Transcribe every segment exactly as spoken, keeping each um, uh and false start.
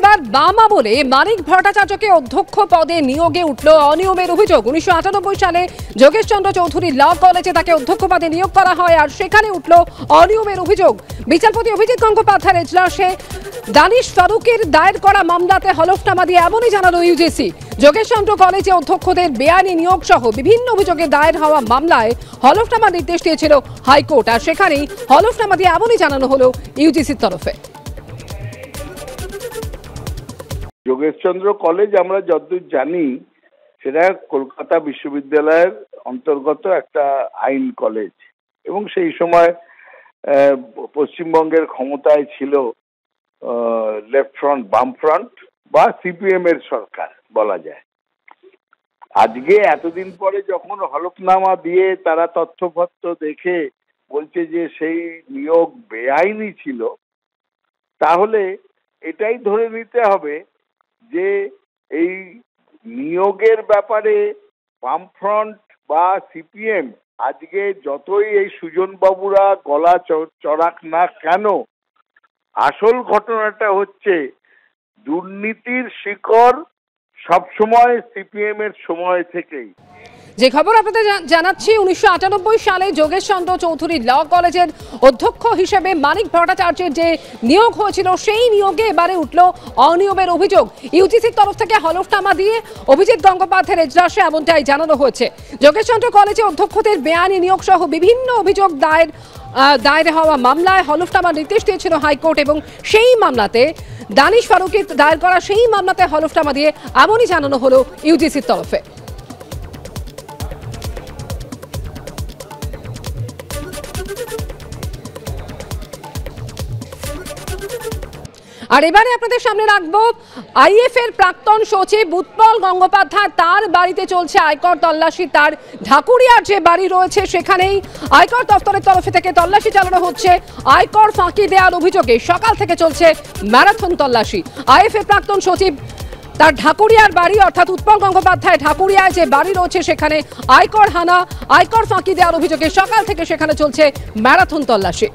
এবার বাম আমলে মানিক ভট্টাচার্যকে অধ্যক্ষ পদে নিয়োগে উঠল অনিয়মের অভিযোগ। উনিশশো আটানব্বই সালে যোগেশ চন্দ্র চৌধুরী ল কলেজে তাকে অধ্যক্ষ পদে নিয়োগ করা হয়, আর সেখানে উঠল অনিয়মের অভিযোগ। বিচারপতি অভিজিৎ গঙ্গোপাধ্যায়ের এজলাসে দানিশ ফারুকের দায়ের করা মামলাতে হলফনামা দিয়ে এমনই জানালো ইউজিসি। যোগেশ চন্দ্র কলেজে অধ্যক্ষদের বেআইনি নিয়োগ সহ বিভিন্ন অভিযোগে দায়ের হওয়া মামলায় হলফনামা নির্দেশ দিয়েছিল হাইকোর্ট, আর সেখানেই হলফনামা দিয়ে এমনই জানানো হলো ইউজিসির তরফে। যোগেশ চন্দ্র কলেজ আমরা যতদূর জানি সেটা কলকাতা বিশ্ববিদ্যালয়ের অন্তর্গত একটা আইন কলেজ, এবং সেই সময় পশ্চিমবঙ্গের ক্ষমতায় ছিল লেফট ফ্রন্ট, বাম ফ্রন্ট বা সিপিএম এর সরকার বলা যায়। আজকে এতদিন পরে যখন হলফনামা দিয়ে তারা তথ্যপত্র দেখে বলছে যে সেই নিয়োগ বেআইনি ছিল, তাহলে এটাই ধরে নিতে হবে যে এই নিয়োগের ব্যাপারে বামফ্রন্ট বা সিপিএম আজকে যতই এই সুজন বাবুরা গলা চড়াক না কেন, আসল ঘটনাটা হচ্ছে দুর্নীতির শিকড় সবসময় সিপিএম এর সময় থেকেই। যে খবর আপনাদের জানাচ্ছি, উনিশশো আটানব্বই সালে যোগেশ চন্দ্র চৌধুরী ল কলেজের অধ্যক্ষ হিসেবে মানিক ভট্টাচার্যের যে নিয়োগ হয়েছিল সেই নিয়োগে এবারে উঠল অনিয়মের অভিযোগ। ইউজিসির তরফ থেকে হলফনামা দিয়ে অভিজিৎ গঙ্গোপাধ্যায়ের এজলাসে এমনটাই জানানো হয়েছে। যোগেশ চন্দ্র কলেজে অধ্যক্ষদের বেআইনি নিয়োগ সহ বিভিন্ন অভিযোগ দায়ের দায়ের হওয়া মামলায় হলফনামার নির্দেশ দিয়েছিল হাইকোর্ট, এবং সেই মামলাতে দানিশ ফারুকের দায়ের করা সেই মামলাতে হলফনামা দিয়ে এমনই জানানো হলো ইউজিসির তরফে। আর এবারে আপনাদের সামনে রাখবো আইএফ এর প্রাক্তন সচিব উৎপল গঙ্গোপাধ্যায়, তার বাড়িতে চলছে আয়কর তল্লাশি। তার ঢাকুরিয়ার যে বাড়ি রয়েছে সেখানেই আয়কর দপ্তরের তরফ থেকে তল্লাশি চালানো হচ্ছে আয়কর ফাঁকি দেওয়ার অভিযোগে। সকাল থেকে চলছে ম্যারাথন তল্লাশি। আইএফ এর প্রাক্তন সচিব তার ঢাকুরিয়ার বাড়ি, অর্থাৎ উৎপল গঙ্গোপাধ্যায় ঢাকুরিয়ায় যে বাড়ি রয়েছে সেখানে আয়কর হানা, আয়কর ফাঁকি দেওয়ার অভিযোগে সকাল থেকে সেখানে চলছে ম্যারাথন তল্লাশি।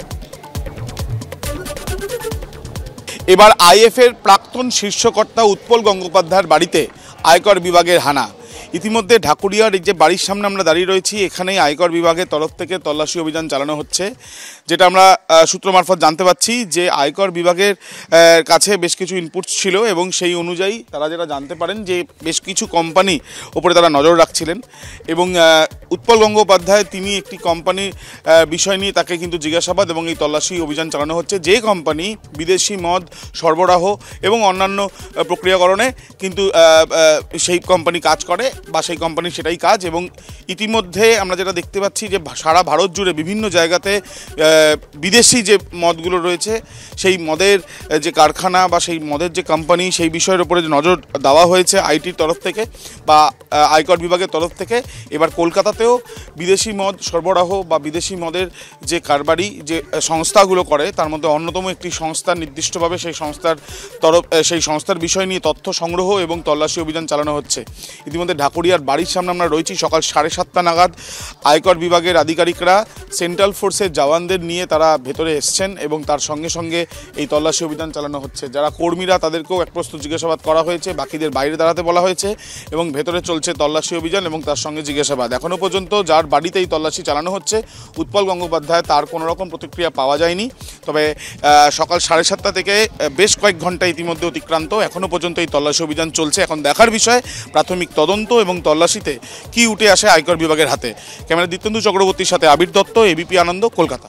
এবার আইএফ এর প্রাক্তন শীর্ষকর্তা উৎপল গঙ্গোপাধ্যায়ের বাড়িতে আয়কর বিভাগের হানা। ইতিমধ্যে ঢাকুরিয়ার এই যে বাড়ির সামনে আমরা দাঁড়িয়ে রয়েছি, এখানেই আয়কর বিভাগের তরফ থেকে তল্লাশি অভিযান চালানো হচ্ছে। যেটা আমরা সূত্র মারফত জানতে পাচ্ছি যে আয়কর বিভাগের কাছে বেশ কিছু ইনপুটস ছিল, এবং সেই অনুযায়ী তারা যেটা জানতে পারেন যে বেশ কিছু কোম্পানি ওপরে তারা নজর রাখছিলেন, এবং উৎপল গঙ্গোপাধ্যায় তিনি একটি কোম্পানির বিষয় নিয়ে তাকে কিন্তু জিজ্ঞাসাবাদ এবং এই তল্লাশি অভিযান চালানো হচ্ছে, যে কোম্পানি বিদেশি মদ সরবরাহ এবং অন্যান্য প্রক্রিয়াকরণে কিন্তু সেই কোম্পানি কাজ করে বা সেই কোম্পানির সেটাই কাজ। এবং ইতিমধ্যে আমরা যেটা দেখতে পাচ্ছি যে সারা ভারত জুড়ে বিভিন্ন জায়গাতে বিদেশি যে মদগুলো রয়েছে সেই মদের যে কারখানা বা সেই মদের যে কোম্পানি, সেই বিষয়ের উপরে নজর দেওয়া হয়েছে আইটির তরফ থেকে বা আয়কর বিভাগের তরফ থেকে। এবার কলকাতাতেও বিদেশি মদ সরবরাহ বা বিদেশি মদের যে কারবারি যে সংস্থাগুলো করে তার মধ্যে অন্যতম একটি সংস্থা নির্দিষ্টভাবে সেই সংস্থার তরফ সেই সংস্থার বিষয় নিয়ে তথ্য সংগ্রহ এবং তল্লাশি অভিযান চালানো হচ্ছে। ইতিমধ্যে ঢাকুরিয়ার বাড়ির সামনে আমরা রয়েছি। সকাল সাড়ে সাতটা নাগাদ আয়কর বিভাগের আধিকারিকরা সেন্ট্রাল ফোর্সের জওয়ানদের নিয়ে তারা ভেতরে এসছেন, এবং তার সঙ্গে সঙ্গে এই তল্লাশি অভিযান চালানো হচ্ছে। যারা কর্মীরা তাদেরকেও এক প্রস্তুত জিজ্ঞাসাবাদ করা হয়েছে, বাকিদের বাইরে দাঁড়াতে বলা হয়েছে, এবং ভেতরে চলছে তল্লাশি অভিযান এবং তার সঙ্গে জিজ্ঞাসাবাদ। এখনও পর্যন্ত যার বাড়িতে এই তল্লাশি চালানো হচ্ছে উৎপল গঙ্গোপাধ্যায়, তার কোনো রকম প্রতিক্রিয়া পাওয়া যায়নি। তবে সকাল সাড়ে সাতটা থেকে বেশ কয়েক ঘন্টা ইতিমধ্যে অতিক্রান্ত, এখনও পর্যন্ত এই তল্লাশি অভিযান চলছে। এখন দেখার বিষয় প্রাথমিক তদন্ত এবং তল্লাশিতে কি উঠে আসে আয়কর বিভাগের হাতে। ক্যামেরা দীপ্তেন্দু চক্রবর্তীর সাথে আবির দত্ত, এবিপি আনন্দ, কলকাতা।